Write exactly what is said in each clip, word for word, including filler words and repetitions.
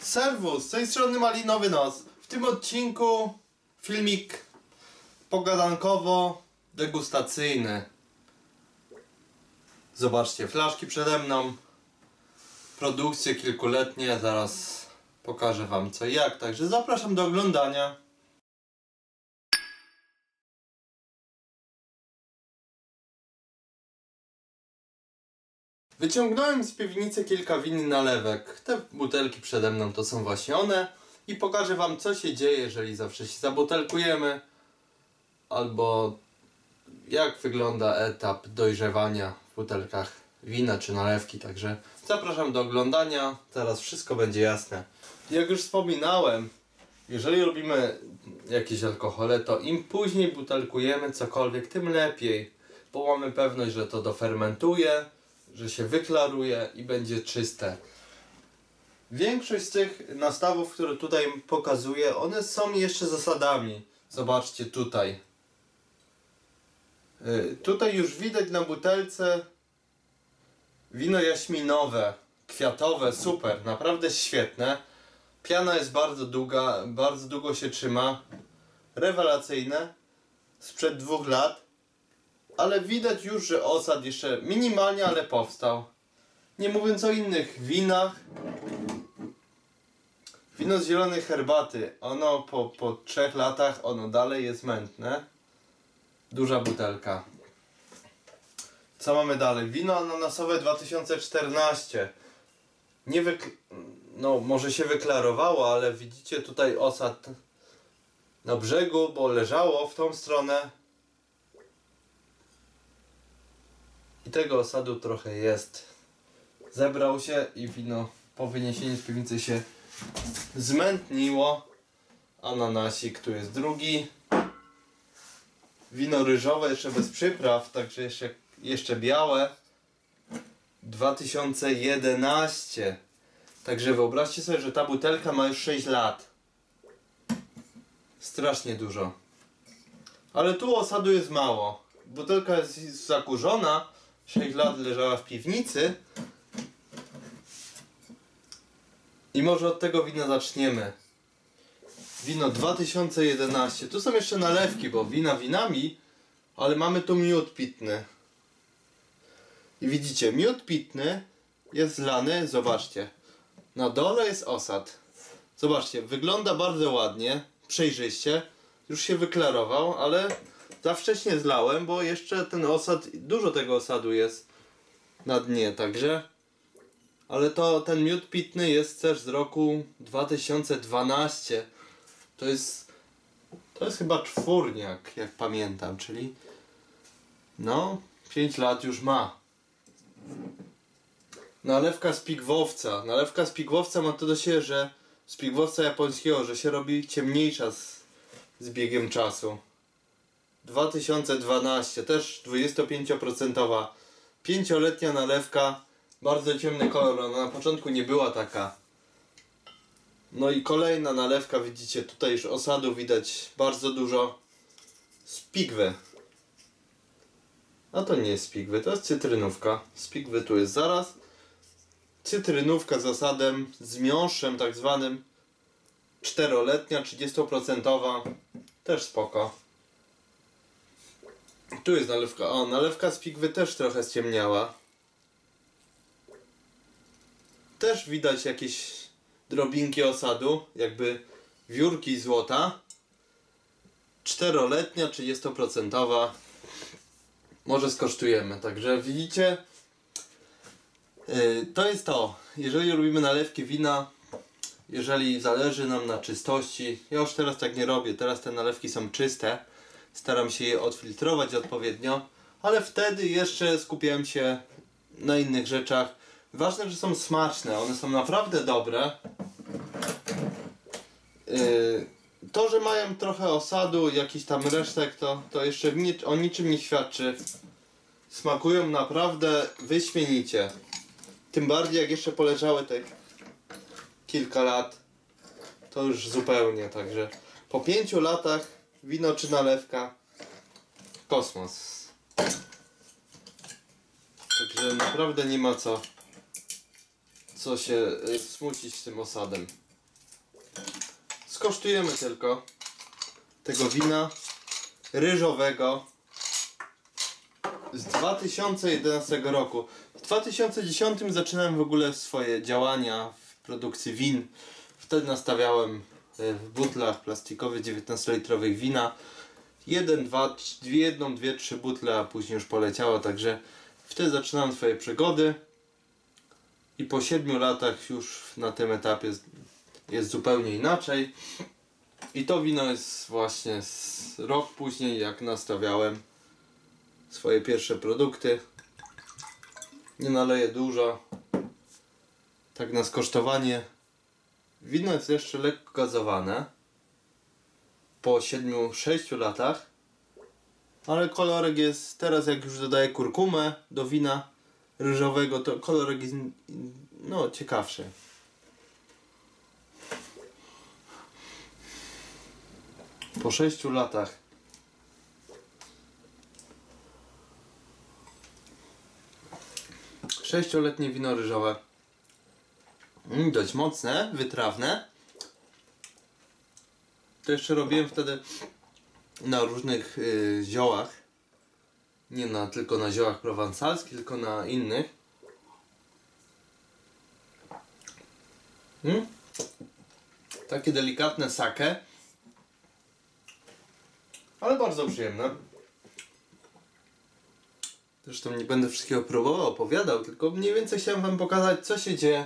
Serwus, z tej strony Malinowy Nos. W tym odcinku filmik pogadankowo degustacyjny. Zobaczcie, flaszki przede mną. Produkcje kilkuletnie, zaraz pokażę wam co i jak, także zapraszam do oglądania. Wyciągnąłem z piwnicy kilka win i nalewek. Te butelki przede mną to są właśnie one. I pokażę wam co się dzieje, jeżeli zawsze się zabutelkujemy. Albo jak wygląda etap dojrzewania w butelkach wina czy nalewki. Także zapraszam do oglądania. Teraz wszystko będzie jasne. Jak już wspominałem, jeżeli robimy jakieś alkohole, to im później butelkujemy cokolwiek, tym lepiej. Bo mamy pewność, że to dofermentuje, że się wyklaruje i będzie czyste. Większość z tych nastawów, które tutaj pokazuję, one są jeszcze zasadami. Zobaczcie tutaj. Yy, tutaj już widać na butelce wino jaśminowe, kwiatowe, super, naprawdę świetne. Piana jest bardzo długa, bardzo długo się trzyma. Rewelacyjne. Sprzed dwóch lat. Ale widać już, że osad jeszcze minimalnie, ale powstał. Nie mówiąc o innych winach. Wino z zielonej herbaty. Ono po, po trzech latach, ono dalej jest mętne. Duża butelka. Co mamy dalej? Wino ananasowe dwa tysiące czternaście. Nie wykl... No, może się wyklarowało, ale widzicie tutaj osad na brzegu, bo leżało w tą stronę. I tego osadu trochę jest. Zebrał się i wino po wyniesieniu z piwnicy się zmętniło. Ananasik tu jest drugi. Wino ryżowe jeszcze bez przypraw, także jeszcze, jeszcze białe. dwa tysiące jedenaście. Także wyobraźcie sobie, że ta butelka ma już sześć lat. Strasznie dużo. Ale tu osadu jest mało. Butelka jest zakurzona. sześć lat leżała w piwnicy. I może od tego wina zaczniemy. Wino dwa tysiące jedenaście. Tu są jeszcze nalewki, bo wina winami, ale mamy tu miód pitny. I widzicie, miód pitny jest zlany, zobaczcie. Na dole jest osad. Zobaczcie, wygląda bardzo ładnie, przejrzyście. Już się wyklarował, ale za wcześnie zlałem, bo jeszcze ten osad, dużo tego osadu jest na dnie, także. Ale to ten miód pitny jest też z roku dwa tysiące dwunastego. To jest, to jest chyba czwórniak, jak pamiętam, czyli no, pięć lat już ma. Nalewka z pigwowca. Nalewka z pigwowca ma to do siebie, że z pigwowca japońskiego, że się robi ciemniejsza z, z biegiem czasu. dwa tysiące dwanaście, też dwudziestopięcioprocentowa, pięcioletnia nalewka, bardzo ciemny kolor, ona na początku nie była taka. No i kolejna nalewka, widzicie, tutaj już osadu widać bardzo dużo. Z pigwy. A to nie jest z pigwy, to jest cytrynówka. Z pigwy tu jest zaraz. Cytrynówka z osadem, z miąższem tak zwanym. Czteroletnia, trzydziestoprocentowa, też spoko. Tu jest nalewka. O, nalewka z pigwy też trochę ściemniała. Też widać jakieś drobinki osadu, jakby wiórki złota. Czteroletnia, trzydziestoprocentowa. Może skosztujemy. Także widzicie, yy, to jest to. Jeżeli robimy nalewki wina, jeżeli zależy nam na czystości, ja już teraz tak nie robię, teraz te nalewki są czyste. Staram się je odfiltrować odpowiednio, ale wtedy jeszcze skupiałem się na innych rzeczach. Ważne, że są smaczne, one są naprawdę dobre. Yy, to, że mają trochę osadu, jakiś tam resztek, to, to jeszcze nic, o niczym nie świadczy. Smakują naprawdę wyśmienicie. Tym bardziej jak jeszcze poleżały te kilka lat, to już zupełnie, także po pięciu latach wino czy nalewka, kosmos. Także naprawdę nie ma co, co się smucić z tym osadem. skosztujemy tylko tego wina ryżowego z dwa tysiące jedenastego roku. W dwa tysiące dziesiątym zaczynałem w ogóle swoje działania w produkcji win. Wtedy nastawiałem w butlach plastikowych dziewiętnastolitrowych wina. Jeden, dwa, dwie, jedną, dwie, trzy butle, a później już poleciało, także wtedy zaczynałem swoje przygody. I po siedmiu latach już na tym etapie jest, jest zupełnie inaczej. I to wino jest właśnie z rok później, jak nastawiałem swoje pierwsze produkty. Nie naleję dużo. Tak na skosztowanie. Wino jest jeszcze lekko gazowane. Po siedmiu sześciu latach. Ale kolorek jest, teraz jak już dodaję kurkumę do wina ryżowego, to kolorek jest no ciekawszy. Po sześciu latach sześcioletnie wino ryżowe. Mm, dość mocne, wytrawne. To jeszcze robiłem wtedy na różnych y, ziołach. Nie na, tylko na ziołach prowansalskich, tylko na innych. Mm? Takie delikatne sake. Ale bardzo przyjemne. Zresztą nie będę wszystkiego próbował, opowiadał, tylko mniej więcej chciałem wam pokazać, co się dzieje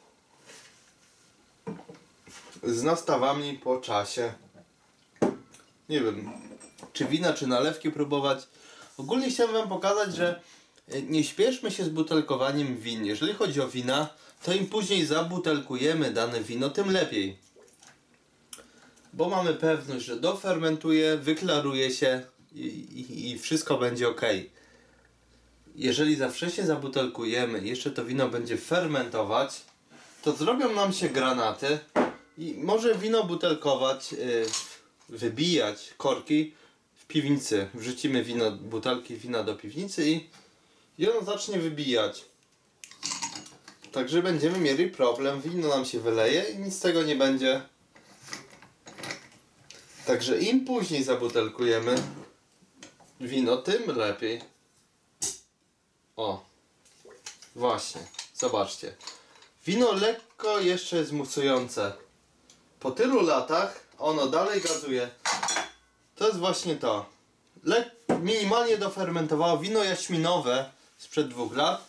z nastawami po czasie. Nie wiem, czy wina, czy nalewki próbować. Ogólnie chciałem wam pokazać, że nie śpieszmy się z butelkowaniem win. Jeżeli chodzi o wina, to im później zabutelkujemy dane wino, tym lepiej. Bo mamy pewność, że dofermentuje, wyklaruje się i, i, i wszystko będzie ok. Jeżeli za wcześnie zabutelkujemy i jeszcze to wino będzie fermentować, to zrobią nam się granaty i może wino butelkować, yy, wybijać korki w piwnicy. Wrzucimy wino, butelki wina do piwnicy i, i ono zacznie wybijać. Także będziemy mieli problem, wino nam się wyleje i nic z tego nie będzie. Także im później zabutelkujemy wino, tym lepiej. O, właśnie, zobaczcie. Wino lekko jeszcze jest musujące. Po tylu latach ono dalej gazuje. To jest właśnie to. Lek minimalnie dofermentowało wino jaśminowe sprzed dwóch lat.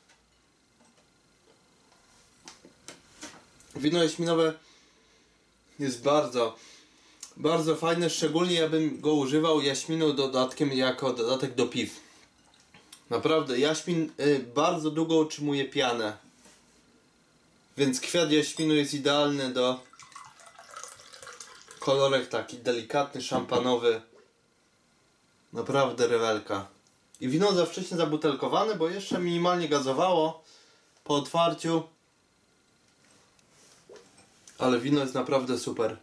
Wino jaśminowe jest bardzo, bardzo fajne. Szczególnie ja bym go używał jaśminu dodatkiem jako dodatek do piw. Naprawdę, jaśmin y, bardzo długo utrzymuje pianę. Więc kwiat jaśminu jest idealny do... Kolorek taki delikatny, szampanowy. Naprawdę rewelka. I wino za wcześnie zabutelkowane, bo jeszcze minimalnie gazowało po otwarciu. Ale wino jest naprawdę super.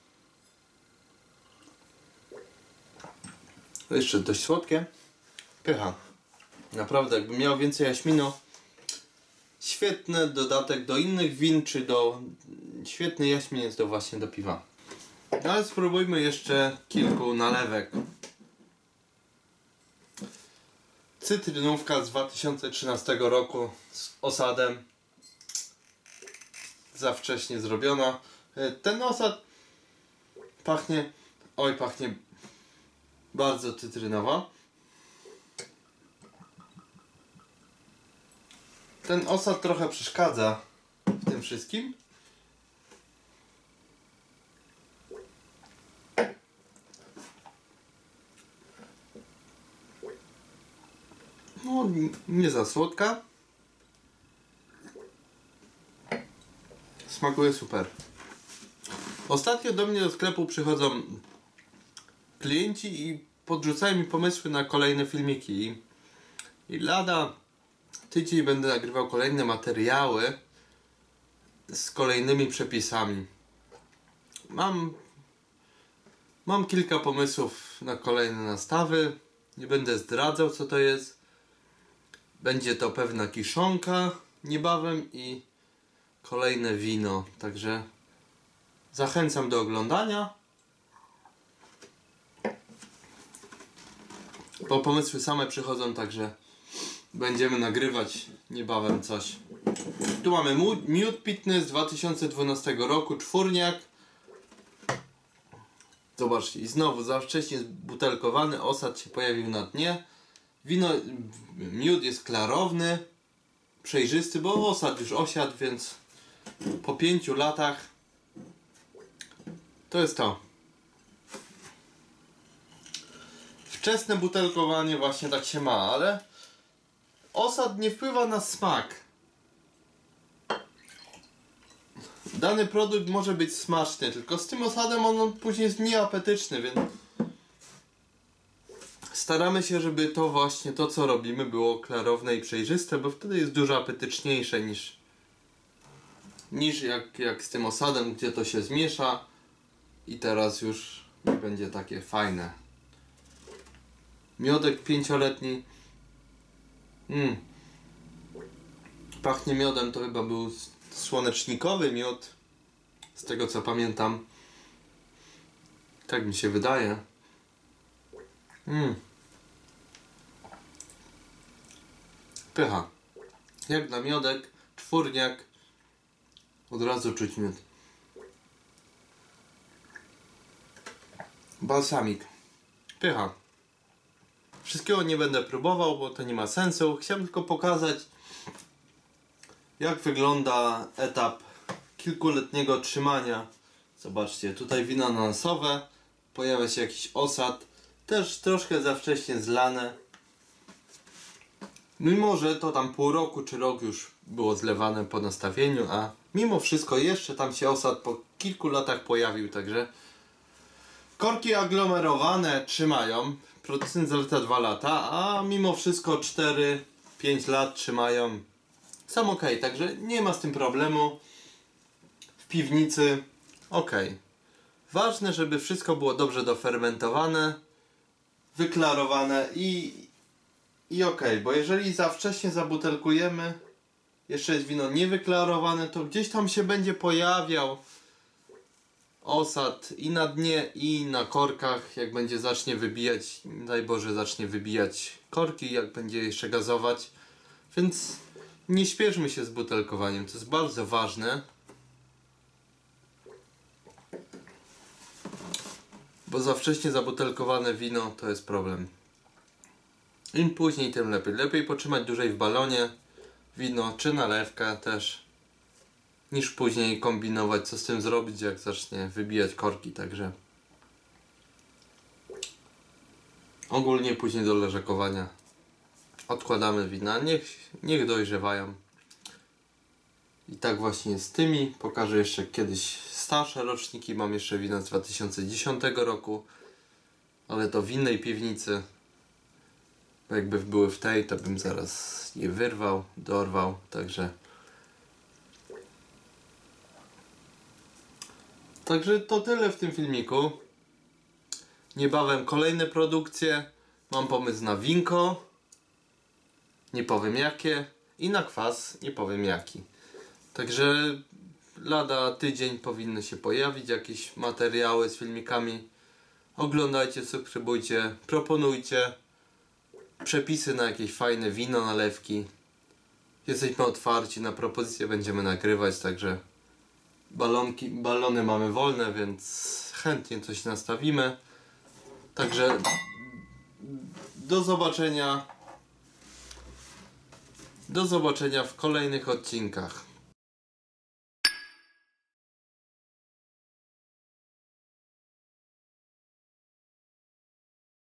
To jeszcze dość słodkie. Pycha. Naprawdę, jakbym miał więcej jaśminu, świetny dodatek do innych win, czy do... Świetny jaśmin jest to właśnie do piwa. Ale spróbujmy jeszcze kilku nalewek. Cytrynówka z dwa tysiące trzynastego roku z osadem. Za wcześnie zrobiona. Ten osad pachnie... Oj, pachnie bardzo cytrynowo. Ten osad trochę przeszkadza w tym wszystkim. No, nie za słodka. Smakuje super. Ostatnio do mnie do sklepu przychodzą klienci i podrzucają mi pomysły na kolejne filmiki. I, i lada tydzień będę nagrywał kolejne materiały z kolejnymi przepisami. Mam, mam kilka pomysłów na kolejne nastawy. Nie będę zdradzał, co to jest. Będzie to pewna kiszonka niebawem i kolejne wino. Także Zachęcam do oglądania. Bo pomysły same przychodzą, także będziemy nagrywać niebawem coś. Tu mamy miód pitny z dwa tysiące dwunastego roku, czwórniak. Zobaczcie, i znowu za wcześnie zbutelkowany, osad się pojawił na dnie. Wino, miód jest klarowny, przejrzysty, bo osad już osiadł, więc po pięciu latach to jest to. Wczesne butelkowanie właśnie tak się ma, ale osad nie wpływa na smak. Dany produkt może być smaczny, tylko z tym osadem on później jest mniej apetyczny, więc staramy się, żeby to właśnie to, co robimy, było klarowne i przejrzyste, bo wtedy jest dużo apetyczniejsze niż niż jak, jak z tym osadem, gdzie to się zmiesza i teraz już nie będzie takie fajne. Miodek pięcioletni. Mm. Pachnie miodem, to chyba był słonecznikowy miód, z tego co pamiętam. Tak mi się wydaje. Mm. Pycha. Jak na miodek, czwórniak. Od razu czuć miód. Balsamik. Pycha. Wszystkiego nie będę próbował, bo to nie ma sensu. Chciałem tylko pokazać, jak wygląda etap kilkuletniego trzymania. Zobaczcie, tutaj wino ananasowe. Pojawia się jakiś osad. Też troszkę za wcześnie zlane. Mimo, że to tam pół roku czy rok już było zlewane po nastawieniu, a mimo wszystko jeszcze tam się osad po kilku latach pojawił, także korki aglomerowane trzymają. Producent zaleca dwa lata, a mimo wszystko cztery pięć lat trzymają. Są ok, także nie ma z tym problemu. W piwnicy ok. Ważne, żeby wszystko było dobrze dofermentowane, wyklarowane i, i ok, bo jeżeli za wcześnie zabutelkujemy, jeszcze jest wino niewyklarowane, to gdzieś tam się będzie pojawiał osad i na dnie, i na korkach, jak będzie zacznie wybijać, daj Boże, zacznie wybijać korki, jak będzie jeszcze gazować. Więc nie śpieszmy się z butelkowaniem, to jest bardzo ważne. Bo za wcześnie zabutelkowane wino to jest problem. Im później, tym lepiej. Lepiej potrzymać dłużej w balonie wino, czy nalewkę też, niż później kombinować, co z tym zrobić, jak zacznie wybijać korki, także ogólnie później do leżakowania odkładamy wina, niech, niech dojrzewają. I tak właśnie jest z tymi. Pokażę jeszcze kiedyś starsze roczniki, mam jeszcze wina z dwa tysiące dziesiątego roku, ale to w innej piwnicy. Jakby były w tej, to bym zaraz je wyrwał, dorwał, także Także to tyle w tym filmiku. Niebawem kolejne produkcje. Mam pomysł na winko, nie powiem jakie, i na kwas, nie powiem jaki. Także lada tydzień powinny się pojawić jakieś materiały z filmikami. Oglądajcie, subskrybujcie, proponujcie przepisy na jakieś fajne wino, nalewki. Jesteśmy otwarci na propozycje, będziemy nagrywać, także balonki, balony mamy wolne, więc chętnie coś nastawimy. Także do zobaczenia. Do zobaczenia w kolejnych odcinkach.